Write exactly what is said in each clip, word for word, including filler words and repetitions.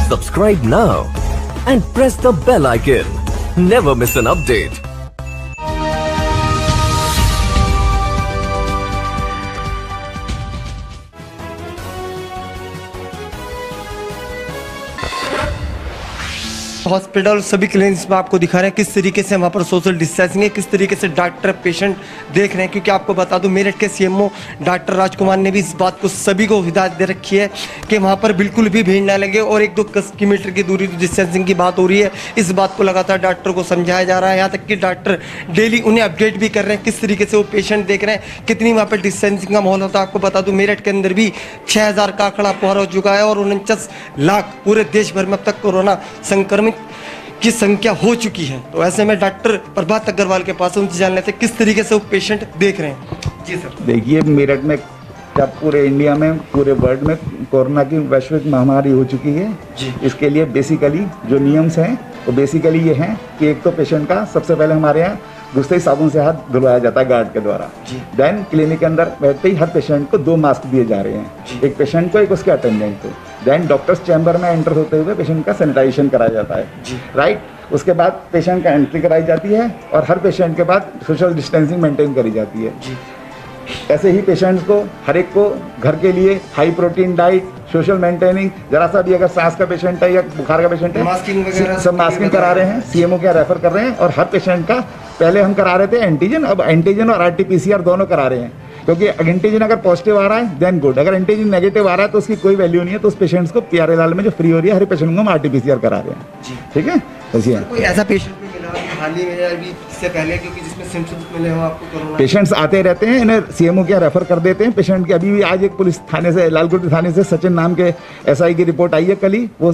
Subscribe now and press the bell icon. Never miss an update. Hospital सभी clinics में आपको दिखा रहे हैं किस तरीके से वहाँ पर सोशल डिस्टेंसिंग है, किस तरीके से डॉक्टर पेशेंट देख रहे हैं। क्योंकि आपको बता दूं मेरठ के सीएमओ डॉक्टर राजकुमार ने भी इस बात को सभी को हिदायत दे रखी है कि वहाँ पर बिल्कुल भी भीड़ ना लगे और एक दो किलोमीटर की दूरी डिस्टेंसिंग की बात हो रही है। इस बात को लगातार डॉक्टर को समझाया जा रहा है, यहाँ तक कि डॉक्टर डेली उन्हें अपडेट भी कर रहे हैं किस तरीके से वो पेशेंट देख रहे हैं, कितनी वहाँ पर डिस्टेंसिंग का माहौल होता है। आपको बता दूं मेरठ के अंदर भी छः हज़ार का आंकड़ा पार हो चुका है और उनचास लाख पूरे देश भर में अब तक कोरोना संक्रमित की संख्या हो चुकी है। तो ऐसे में डॉक्टर प्रभात अग्रवाल के पास उनसे जान लेते हैं किस तरीके से वो पेशेंट देख रहे हैं। जी सर। देखिए, मेरठ में जब पूरे इंडिया में पूरे वर्ल्ड में कोरोना की वैश्विक महामारी हो चुकी है जी। इसके लिए बेसिकली जो नियम्स हैं वो बेसिकली ये हैं कि एक तो पेशेंट का सबसे पहले हमारे यहाँ घुसते ही साबुन से हाथ धुलवाया जाता है गार्ड के द्वारा। देन क्लिनिक के अंदर बैठते ही हर पेशेंट को दो मास्क दिए जा रहे हैं, एक पेशेंट को एक उसके अटेंडेंट को। देन डॉक्टर्स चैम्बर में एंटर होते हुए पेशेंट का सैनिटाइजेशन कराया जाता है, राइट। उसके बाद पेशेंट का एंट्री कराई जाती है और हर पेशेंट के बाद सोशल डिस्टेंसिंग मेंटेन करी जाती है। ऐसे ही पेशेंट्स को हर एक को घर के लिए high protein diet, social maintaining, जरा सा भी अगर सांस का पेशेंट है या बुखार का पेशेंट है मास्किंग वगैरह सब मास्किंग करा रहे हैं, सीएमओ क्या रेफर कर रहे हैं। और हर पेशेंट का पहले हम करा रहे थे एंटीजन, अब एंटीजन और आरटीपीसीआर दोनों करा रहे हैं। क्योंकि एंटीजन अगर पॉजिटिव आ रहा है देन गुड, अगर एंटीजन नेगेटिव आ रहा है तो उसकी कोई वैल्यू नहीं है। तो उस पेशेंट्स को पीआरए लाल में जो फ्री हो रही है हर पेशेंट को हम आरटीपीसीआर करा रहे हैं, ठीक है। कोई ऐसा पेशेंट भी मिला हाल ही में अभी इससे पहले क्योंकि जिसमें सिम्पटम्स मिले हो आपको कोरोना? पेशेंट्स आते रहते हैं, इन्हें सीएमओ क्या रेफर कर देते हैं पेशेंट के। अभी भी आज एक पुलिस थाने से लालकुटी थाने से सचिन नाम के एसआई की रिपोर्ट आई है कल ही, वो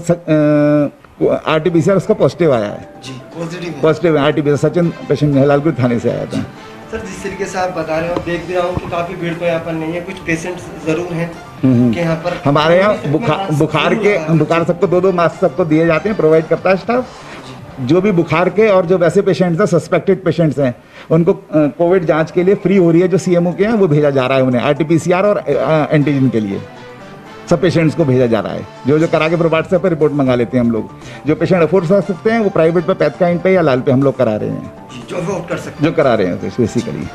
आरटीपीसीआर उसका पॉजिटिव आया है जी, पॉजिटिव पॉजिटिव है आरटीपीसीआर। सचिन पेशेंट लालकुटी थाने से आया था। सर जिस तरीके से आप बता रहे हो देख भी रहा हूँ कि काफी भीड़ तो यहाँ पर नहीं है, कुछ पेशेंट्स जरूर हैं कि यहाँ पर। हमारे यहाँ बुखार बुखार के बुखार सबको दो दो मास्क सबको दिए जाते हैं, प्रोवाइड करता है स्टाफ। जो भी बुखार के और जो वैसे पेशेंट्स हैं सस्पेक्टेड पेशेंट्स हैं उनको कोविड जांच के लिए फ्री हो रही है, जो सीएमओ के हैं वो भेजा जा रहा है उन्हें आरटीपीसीआर और एंटीजन के लिए सब पेशेंट्स को भेजा जा रहा है। जो जो करा के प्रभात से पर रिपोर्ट मंगा लेते हैं हम लोग। जो पेशेंट अफोर्ड कर सकते हैं वो प्राइवेट पे पैथकाइंड पे या लाल पे हम लोग करा रहे हैं, जो अफोर्ड कर सकते हैं जो करा रहे हैं बेसिकली।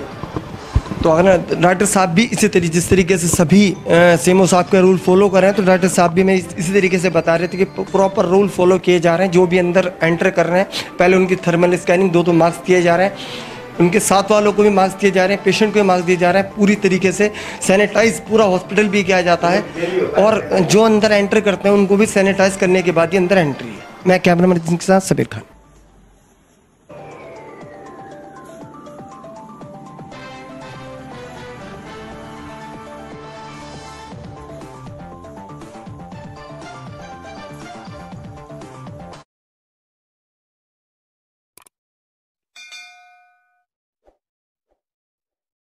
तो अगर डॉक्टर साहब भी इसी तरीके जिस तरीके से सभी सीएमओ साहब के रूल फॉलो कर रहे हैं तो डॉक्टर साहब भी मैं इसी तरीके से बता रहे थे कि प्रॉपर रूल फॉलो किए जा रहे हैं। जो भी अंदर एंटर कर रहे हैं पहले उनकी थर्मल स्कैनिंग, दो दो मास्क दिए जा रहे हैं, उनके साथ वालों को भी मास्क दिए जा रहे हैं, पेशेंट को भी मास्क दिए जा रहे हैं। पूरी तरीके से सैनिटाइज पूरा हॉस्पिटल भी किया जाता है और जो अंदर एंटर करते हैं उनको भी सैनिटाइज करने के बाद ही अंदर एंट्री है। मैं कैमरामैन के साथ सबीर खान।